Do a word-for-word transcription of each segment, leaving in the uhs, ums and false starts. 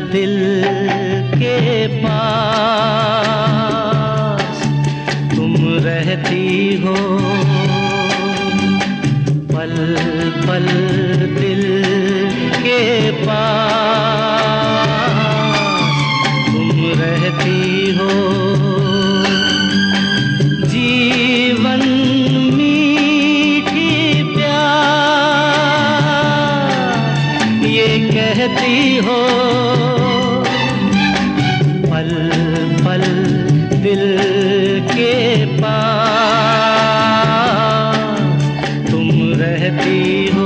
दिल के पास तुम रहती हो, पल पल दिल के पास तुम रहती हो। जीवन मीठी प्यास ये कहती हो, पल पल दिल के पास तुम रहती हो।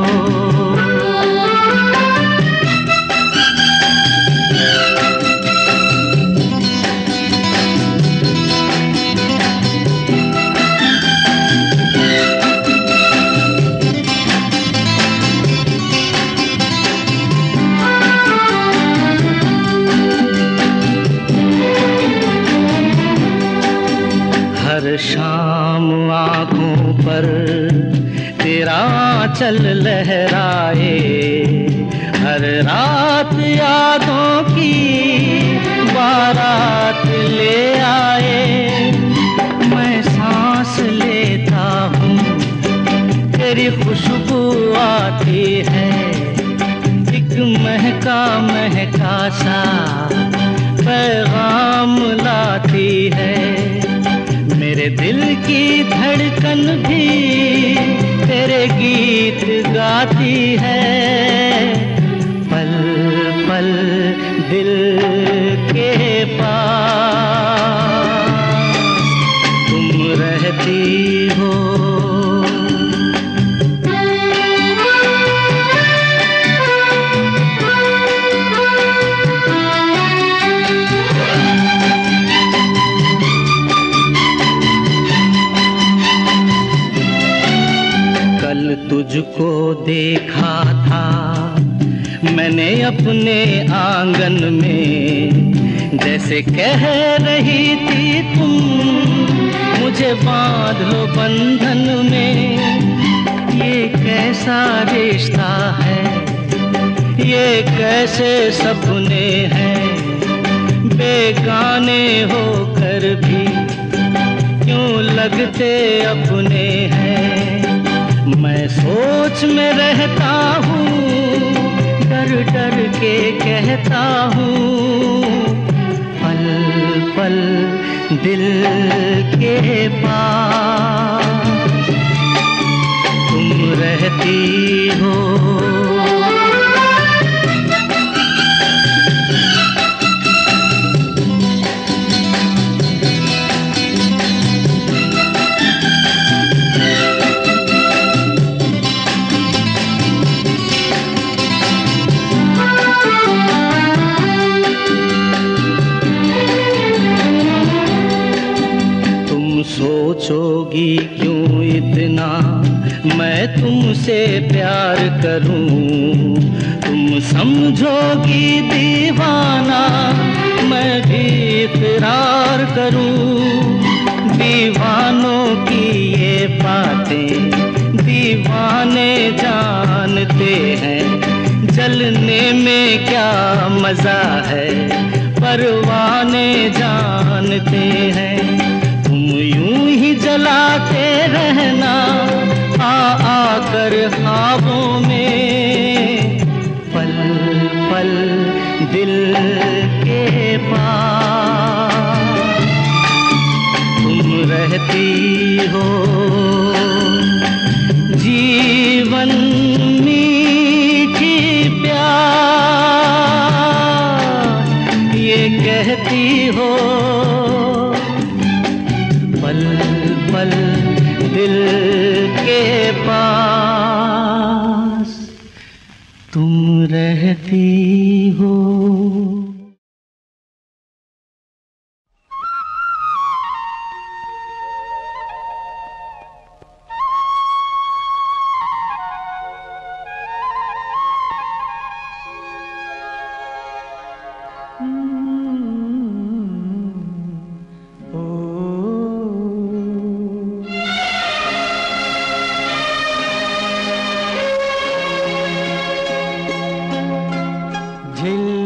हर शाम आँखों पर तेरा आँचल लहराए, हर रात यादों की बारात ले आए। मैं सांस लेता हूँ तेरी खुशबू आती है, एक महका महका सा पैगाम लाती है। मेरे दिल की धड़कन भी तेरे गीत गाती है, पल पल दिल के पास तुम रहती हो। तुझको देखा था मैंने अपने आंगन में, जैसे कह रही थी तुम मुझे बांध लो बंधन में। ये कैसा रिश्ता है, ये कैसे सपने हैं, बेगाने होकर भी क्यों लगते अपने हैं। मैं सोच में रहता हूँ, डर डर के कहता हूँ, पल पल दिल के पास तुम रहती हो। सोचोगी क्यों इतना मैं तुमसे प्यार करूं, तुम समझोगी दीवाना मैं भी इकरार करूं। दीवानों की ये बातें दीवाने जानते हैं, जलने में क्या मजा है परवाने जानते हैं। यूं ही जलाते रहना आ आकर ख्वाबों में, पल पल दिल के पास तुम रहती हो। जीवन मीठी प्यास ये कहती हो, पल पल दिल के पास तुम रहती हो। झिल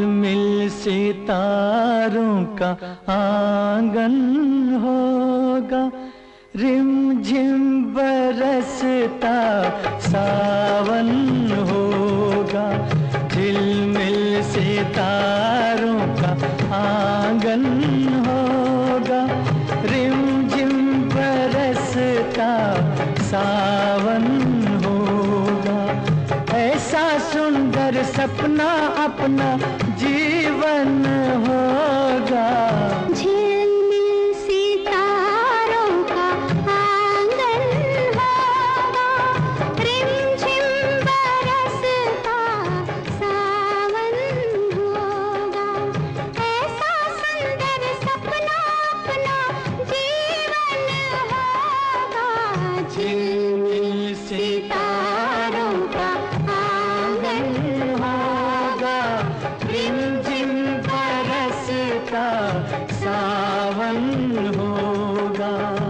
सितारों का आंगन होगा, रिम झिम बरसता सावन होगा। झिलमिल सितारों का आंगन होगा, रिम झिम बरसता सावन होगा। ऐसा सुंदर सपना अपना जीवन होगा। झिलमिल सितारों का आंगन होगा, रिमझिम बरसता सावन होगा। ऐसा सुंदर सपना अपना जीवन होगा। झिलमिल सितारों का आंगन होगा, रिमझिम बरसता सावन होगा।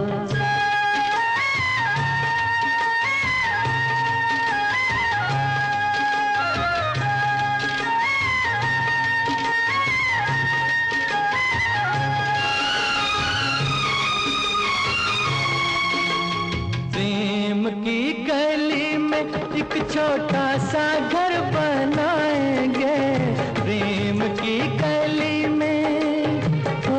प्रेम की गली में एक छोटा सा घर बनाएंगे, प्रेम की गली में हो,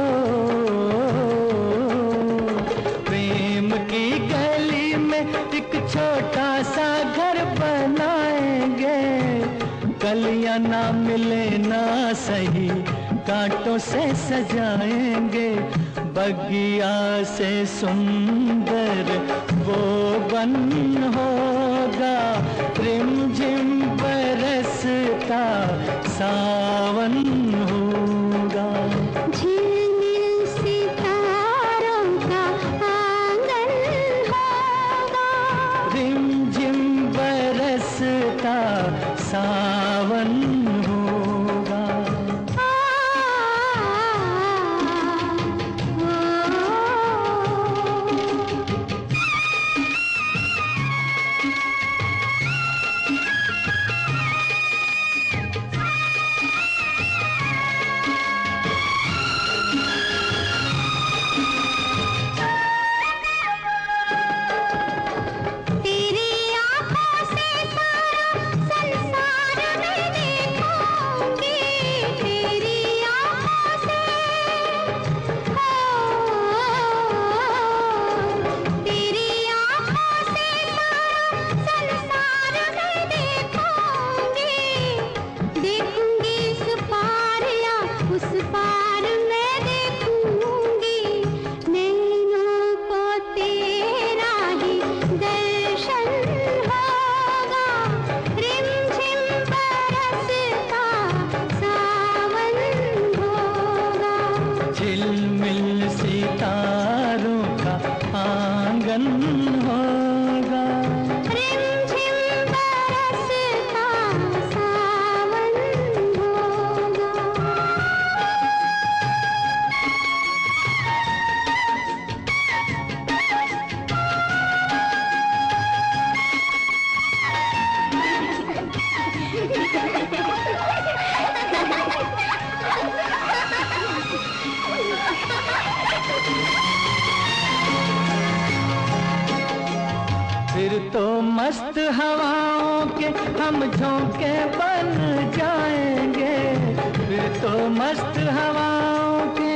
प्रेम की गली में एक छोटा सा घर बनाएंगे। कलियां ना मिले ना सही, कांटों से सजाएंगे। बगिया से सुंदर वो बन होगा, रिमझिम बरसता सावन होगा। झिलमिल सितारों का आंगन होगा, रिमझिम बरसता सावन होगा। तेरी आँखों से सारा संसार मैं देखूंगी, तेरी आँखों से हो, तेरी आँखों से सारा संसार मैं देखूंगी। देखूंगी इस पार या उस पार मैं देखूंगी, नैनों को तेरा ही दर्शन होगा। रिमझिम बरसता सावन होगा। झिलमिल सितारों का आंगन होगा, रिमझिम बरसता सावन होगा। फिर तो मस्त हवाओं के हम झोंके बन जाएंगे। फिर तो मस्त हवाओं के,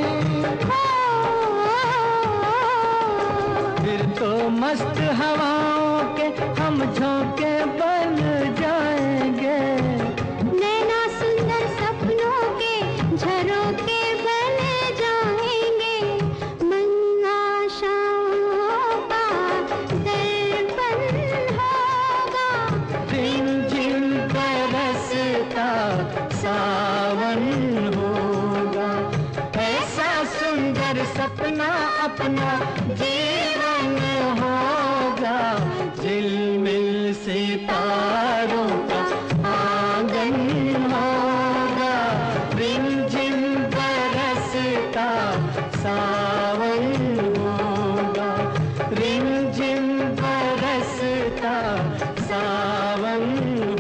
फिर तो मस्त हवाओं के हम झोंके बन जाएंगे। नैना सुंदर सपनों के झरोखे बन जाएंगे। मन आशाओं का दर्पण होगा। रिमझिम बरसता सावन होगा। ऐसा सुंदर सपना अपना जीवन होगा। झिलमिल सितारों का आंगन होगा, रिमझिम बरसता सावन होगा। रिमझिम बरसता सावन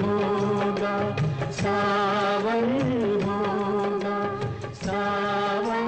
होगा, सावन होगा, सावन।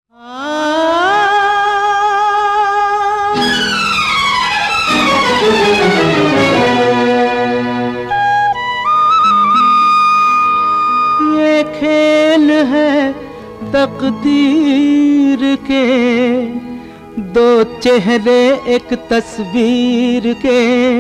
ये खेल है तकदीर के, दो चेहरे एक तस्वीर के।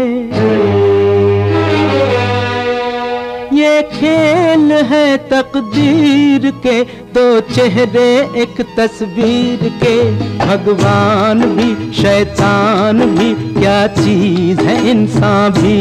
ये खेल है तकदीर के, दो चेहरे एक तस्वीर के। भगवान भी शैतान भी, क्या चीज है इंसान भी।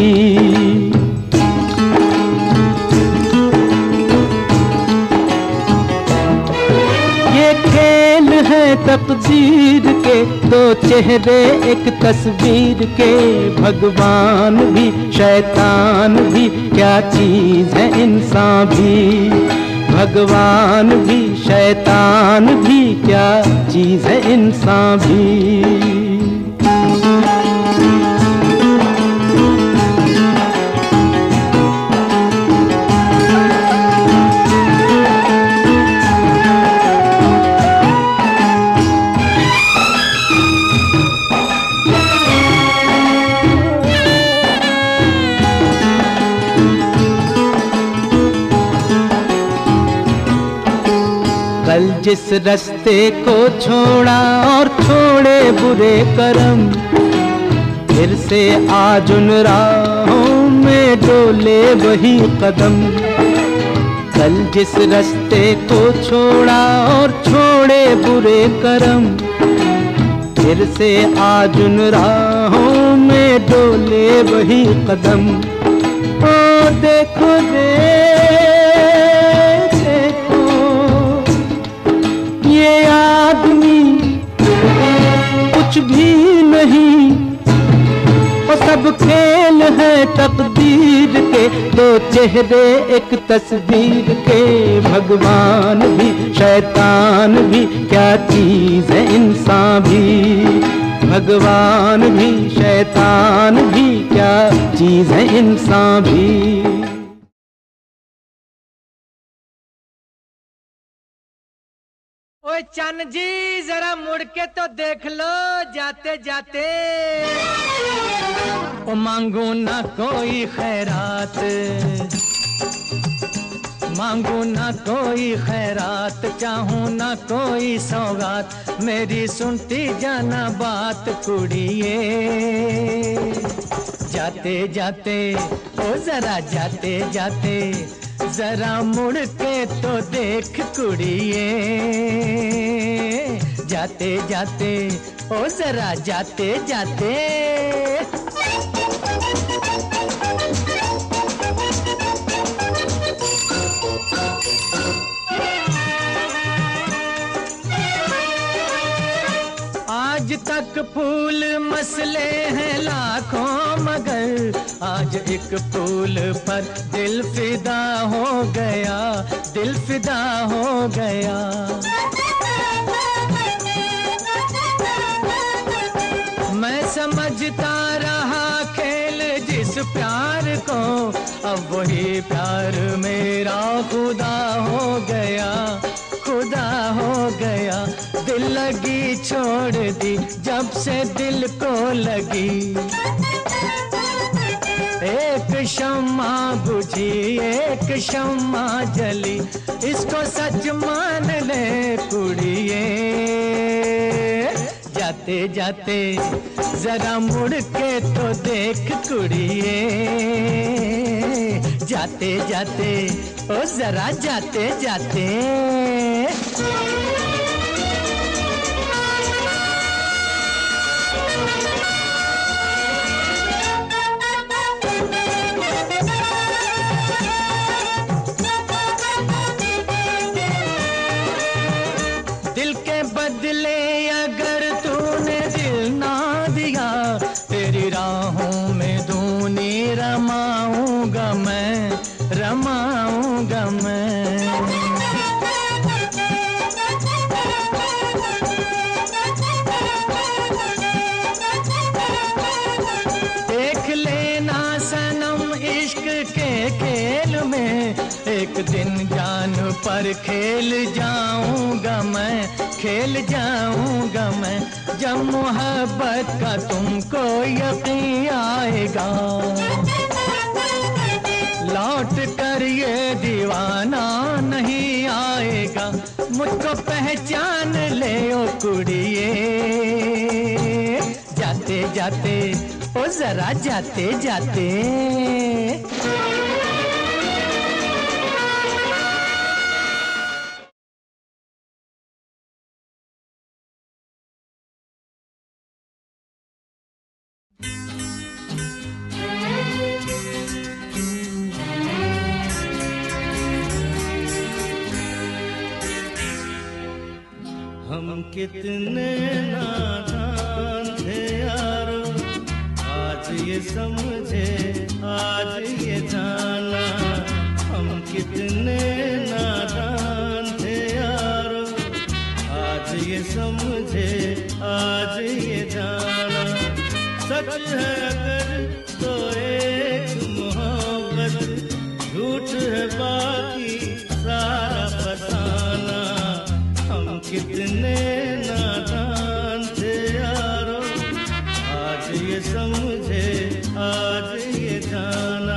ये खेल है तकदीर के, दो चेहरे एक तस्वीर के। भगवान भी शैतान भी, क्या चीज है इंसान भी। भगवान भी शैतान भी, क्या चीज है इंसान भी। कल जिस रास्ते को छोड़ा और छोड़े बुरे कर्म, फिर से आज उन राहों में डोले वही कदम। कल जिस रास्ते को छोड़ा और छोड़े बुरे कर्म, फिर से आज उन राहों में डोले वही कदम। ओ देखो दे ये आदमी कुछ भी नहीं, वो सब खेल है तकदीर के, दो चेहरे एक तस्वीर के। भगवान भी शैतान भी, क्या चीज है इंसान भी। भगवान भी शैतान भी, क्या चीज है इंसान भी। ओए चन्न जी जरा मुड़ के तो देख लो जाते जाते। ओ मांगू ना कोई खैरात, मांगू ना कोई खैरात, चाहूं ना कोई सौगात, मेरी सुनती जाना बात कुड़िए। जाते जाते ओ जरा जाते जाते, जरा मुड़ के तो देख कुड़िए। जाते जाते ओ जरा जाते जाते। आज तक फूल मसले हैं लाखों, मगर आज एक फूल पर दिल फिदा हो गया, दिल फिदा हो गया। मैं समझता रहा खेल जिस प्यार को, अब वही प्यार मेरा खुदा हो गया, खुदा हो गया। दिल लगी छोड़ दी जब से दिल को लगी, एक शम्मा बुझी एक शम्मा जली, इसको सच मान ले कुड़िए। जाते जाते जरा मुड़ के तो देख कुड़िए। जाते जाते ओ जरा जाते जाते। दिल के बदले अगर तूने दिल ना दिया, तेरी राहों में दूनी रमाऊंगा मैं, रमाऊंगा मैं। देख लेना सनम इश्क के खेल में, एक दिन जान पर खेल जाऊंगा मैं, खेल जाऊंगा मैं, जब मोहब्बत का तुमको यकीन आएगा। लौट कर ये दीवाना नहीं आएगा, मुझको पहचान ले ओ कुड़िए। जाते जाते ओ जरा जाते जाते हम कितने नादान थे यारो, आज ये समझे आज ये जाना। हम कितने नादान थे यारो, आज ये समझे आज ये जाना। सच है अगर तो एक मोहब्बत, झूठ है बाकी सारा फसाना। हम कितने नादान थे यारो, आज ये समझे आज ये जाना।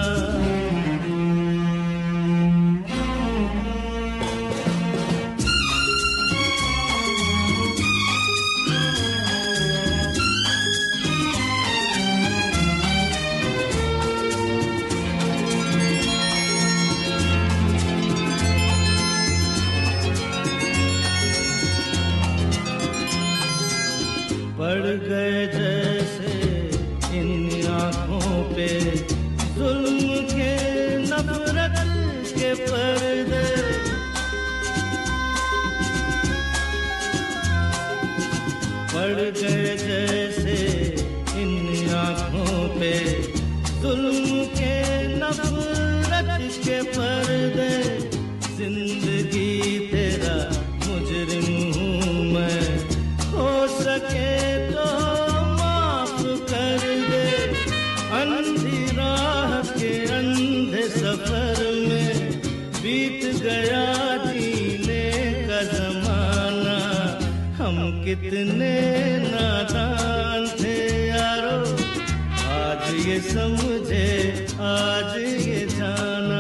पड़ गए जैसे इन आँखों पे जुल्म के नफरत के पर्दे। पड़ गए जैसे इन आँखों पे जुल्म के नफरत के पर्दे। जिंदगी तेरा मुजरिम हूँ मैं, हो सके तो माफ कर दे। अंधी राह के अंधे सफर में बीत गया जीने का जमाना। हम कितने नादान थे यारो, आज ये समझे आज ये जाना।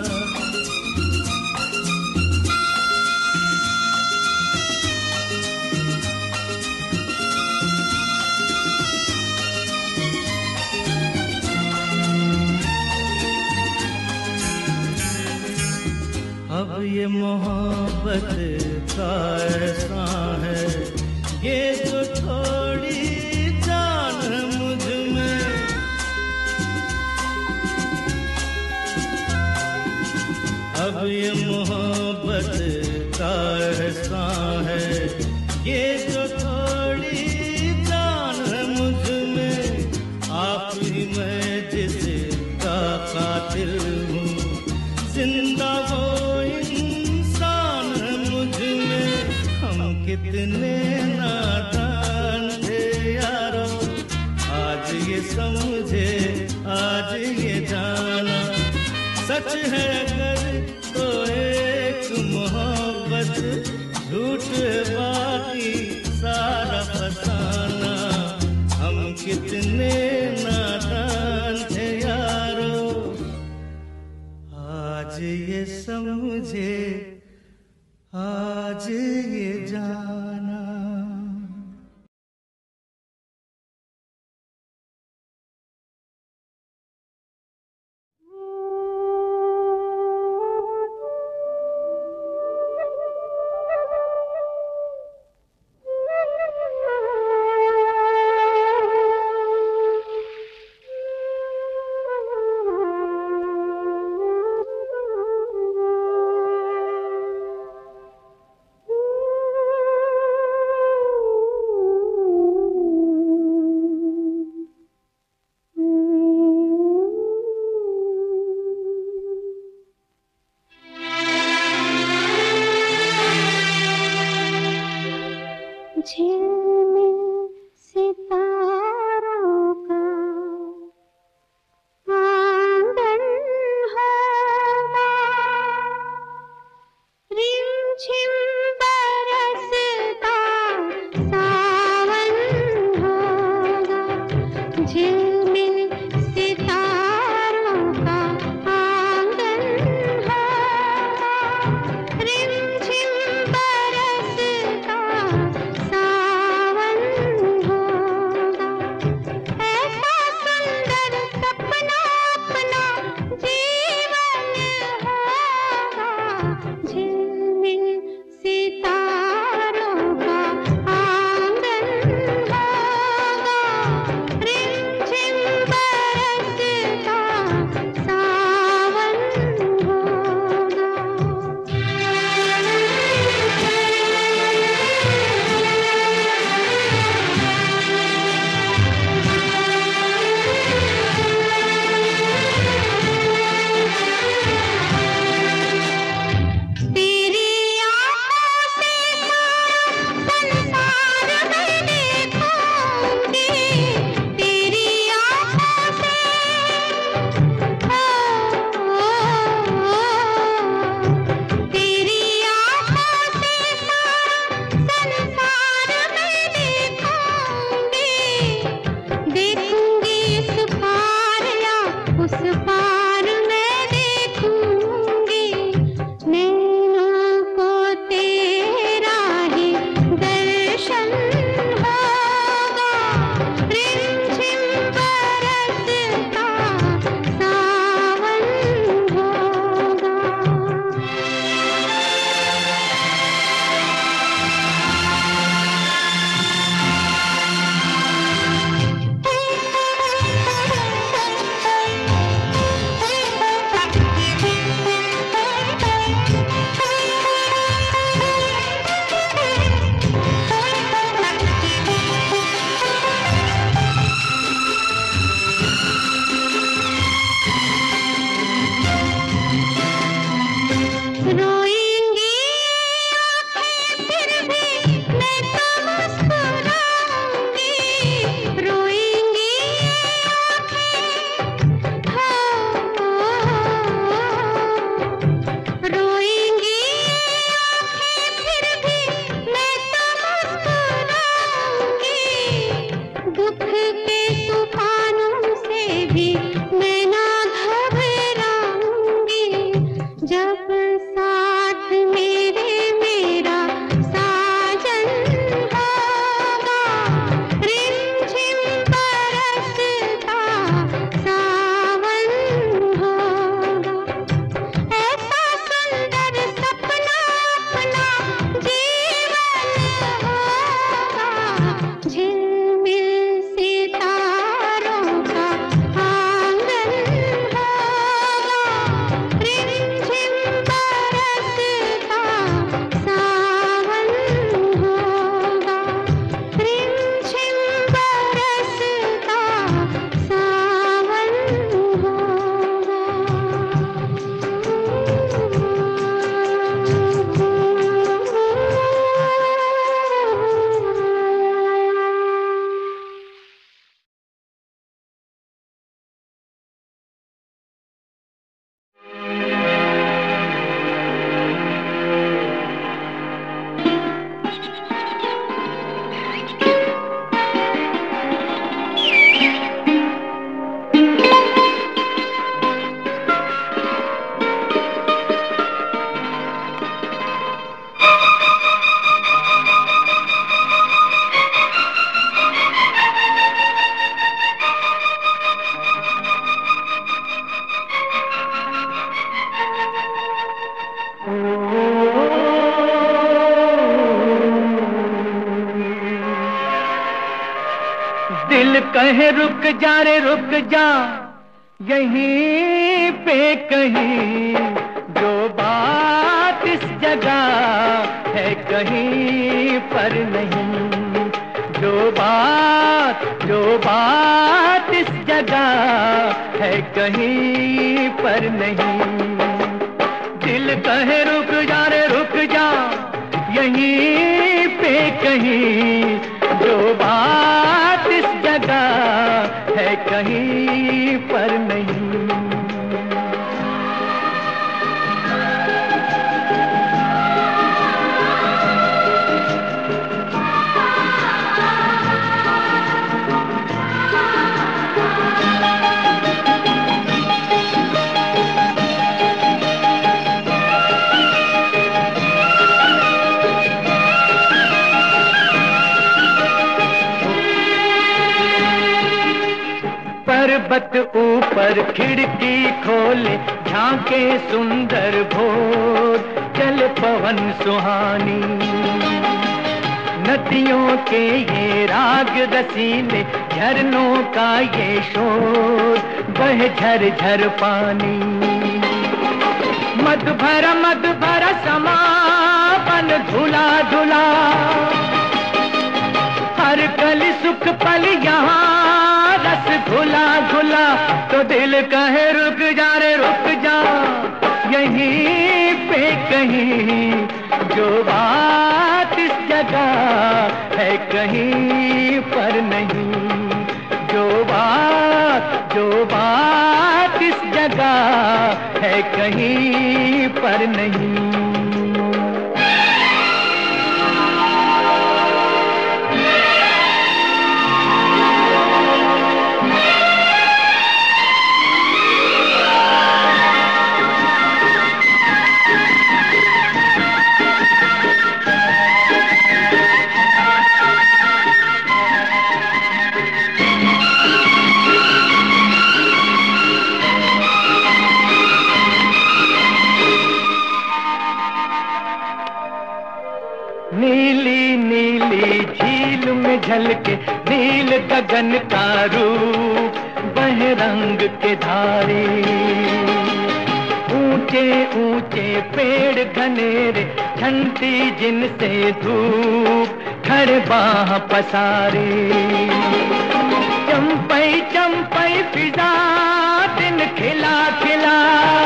अब ये मोहब्बत का ऐसा है, ये जो थोड़ी जान है मुझ में। अब ये मोहब्बत का ऐसा है, ये जो थोड़ी जान है मुझ में। आप ही मैं जिसका कातिल हूँ, जिंदा वो इंसान है मुझ में। हम कितने नादान थे यारो, आज ये समझे आज ये जाना। सच है अगर तो एक मोहब्बत, झूठ बाकी सारा फसाना। हम कितने नादान थे यारो, आज ये समझे आज ये जाना। Ooh. रिमझिम बरसता सावन होगा, झिलमिल सितारों का आंगन होगा। रिमझिम बरसता सावन होगा, ऐसा सुंदर सपना अपना जीवन होगा। झिलमिल सितारों का आंगन होगा, रिमझिम बरसता सावन होगा। तेरी आँखों से संसार मैं देखूंगी, तेरी आँखों से ओ, तेरी आँखों से संसार मैं देखूंगी, देखूंगी इस पार या उस पार मैं देखूंगी। नैनों को तेरा ही दर्शन होगा, रिमझिम बरसता सावन होगा। रोएंगी आँखें फिर भी मैं तो मुस्कुराऊंगी, रोएंगी आँखें हो, रोएंगी आँखें फिर भी मैं तो मुस्कुराऊंगी। दुख के तूफानों से भी मैं ना घबराऊंगी, जब साथ मेरे मेरा साजन होगा। रिमझिम बरसता सावन होगा, ऐसा सुंदर सपना अपना जीवन होगा। झिलमिल सितारों का आंगन होगा, रिमझिम बरसता सावन होगा, रिमझिम बरसता सावन होगा। दिल कहे रुक जा रे रुक जा, यहीं पे कहीं जो बात इस जगह है कहीं पर नहीं। जो बात जो बात इस जगह है कहीं पर नहीं। दिल कहे रुक जा रे रुक जा, यहीं पे कहीं जो बात इस जगह है कहीं पर नहीं। पर्वत ऊपर खिड़की खोले, झांके सुंदर भोर, चले पवन सुहानी। नदियों के ये राग रसीले, झरनों का ये शोर, बह झर झर पानी। मद भरा मद भरा समापन धुला धुला, हर कली सुख पल यहाँ रस घुला घुला। तो दिल कहे रुक जा रे रुक जा, यहीं पे कहीं जो बात इस जगह है कहीं पर नहीं। जो बात जो बात इस जगह है कहीं पर नहीं। नीली नीली झील में झलके नील गगन का रूप, बह रंग के धारे। ऊंचे ऊंचे पेड़ घनेरे, ठंडी जिनसे धूप, खड़े बाह पसारे। चंपई चंपई फिजा दिन खिला खिला,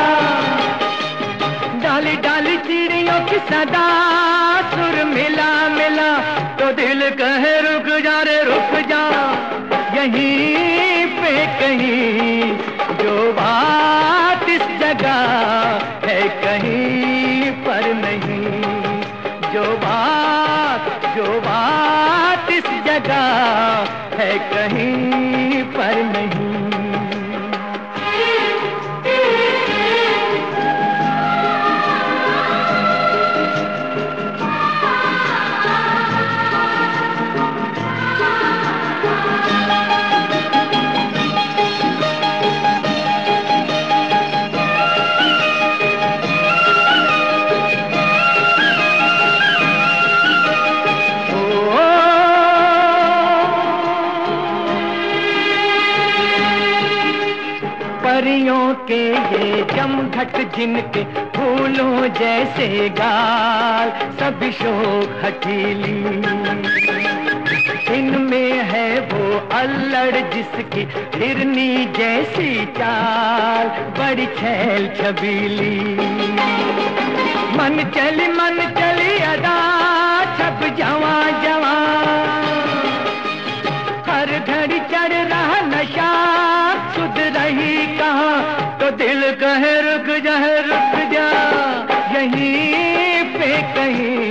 डाली डाली चिड़ियों की सदा सुर मिला मिला। तो दिल कहे रुक जा रे रुक जा, यहीं पे कहीं जो बात इस जगह है कहीं पर नहीं। जो बात जो बात इस जगह है कहीं पर नहीं। परियों के ये जमघट जिनके फूलों जैसे गाल, सभी शोक हठीली। इनमें है वो अल्लड़ जिसकी हिरनी जैसी चाल, बड़ी छैल छबीली। मन चली मन चली अदा, छप जवा जवा, हर घड़ी चढ़ रहा नशा, सुध रही कहाँ। तो दिल कहे रुक जा रुक जा, यहीं पे कहीं